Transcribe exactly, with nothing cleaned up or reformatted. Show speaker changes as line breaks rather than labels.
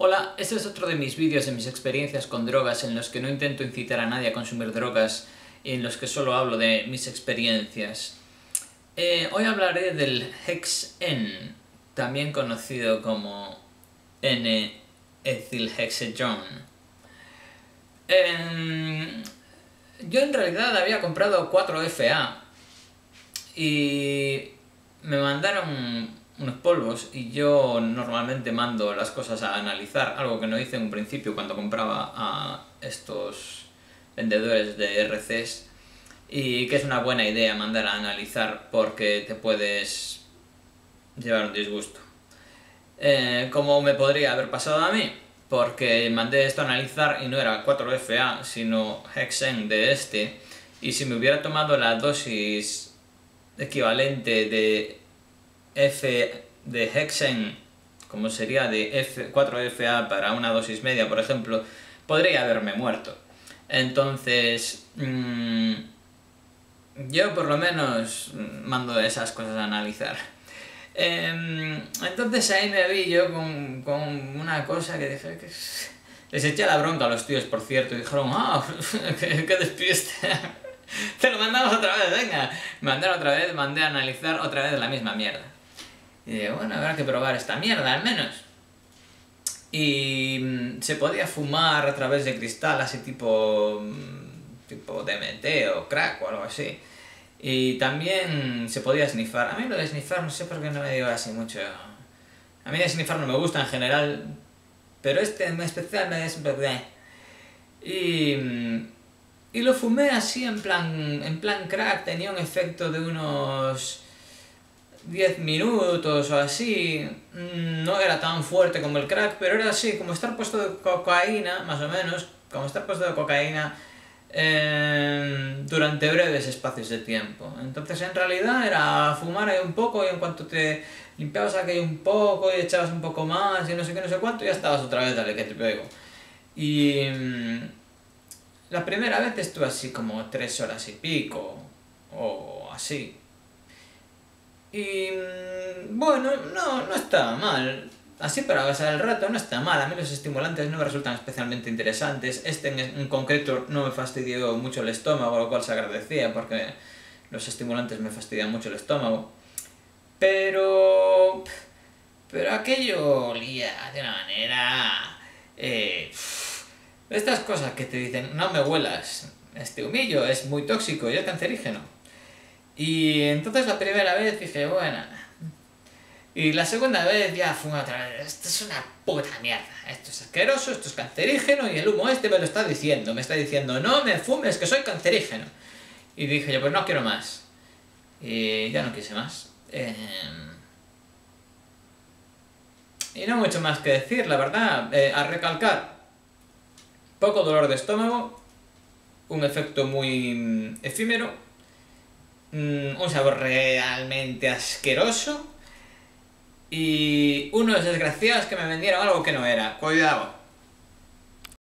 Hola, este es otro de mis vídeos de mis experiencias con drogas en los que no intento incitar a nadie a consumir drogas y en los que solo hablo de mis experiencias. Eh, hoy hablaré del Hex-N, también conocido como N-etilhexejon. Eh, yo en realidad había comprado cuatro F A y me mandaron unos polvos y yo normalmente mando las cosas a analizar, algo que no hice en un principio cuando compraba a estos vendedores de R Cs, y que es una buena idea mandar a analizar porque te puedes llevar un disgusto. Eh, como me podría haber pasado a mí, porque mandé esto a analizar y no era cuatro F A sino Hex-N de este, y si me hubiera tomado la dosis equivalente de F de Hex-N, como sería de F, cuatro F A para una dosis media, por ejemplo, podría haberme muerto. Entonces, mmm, yo por lo menos mando esas cosas a analizar. Eh, entonces ahí me vi yo con, con una cosa que dije que... Les eché la bronca a los tíos, por cierto, y dijeron, ah, qué, qué despiste. Te lo mandamos otra vez, venga. Me mandaron otra vez, mandé a analizar otra vez la misma mierda. Y digo, bueno, habrá que probar esta mierda al menos. Y mmm, se podía fumar a través de cristal, así tipo, tipo D M T o crack o algo así. Y también se podía snifar. A mí lo de snifar no sé por qué no me digo así mucho. A mí de snifar no me gusta en general, pero este en especial me es... Y... Y lo fumé así en plan, en plan crack, tenía un efecto de unos diez minutos o así. No era tan fuerte como el crack, pero era así, como estar puesto de cocaína, más o menos, como estar puesto de cocaína eh, durante breves espacios de tiempo. Entonces en realidad era fumar ahí un poco y en cuanto te limpiabas aquello un poco y echabas un poco más y no sé qué, no sé cuánto, ya estabas otra vez, dale que te pego. Y... la primera vez estuve así como tres horas y pico, o así. Y bueno, no, no estaba mal. Así para pasar el rato no está mal. A mí los estimulantes no me resultan especialmente interesantes. Este en, en concreto no me fastidió mucho el estómago, lo cual se agradecía porque los estimulantes me fastidian mucho el estómago. Pero... pero aquello olía de una manera... Eh, Estas cosas que te dicen, no me huelas, este humillo es muy tóxico y es cancerígeno. Y entonces la primera vez dije, bueno. Y la segunda vez ya fue otra vez, esto es una puta mierda. Esto es asqueroso, esto es cancerígeno y el humo este me lo está diciendo. Me está diciendo, no me fumes, que soy cancerígeno. Y dije yo, pues no quiero más. Y ya no quise más. Eh... Y no mucho más que decir, la verdad. Eh, a recalcar. Poco dolor de estómago, un efecto muy efímero, un sabor realmente asqueroso y unos desgraciados que me vendieron algo que no era. Cuidado.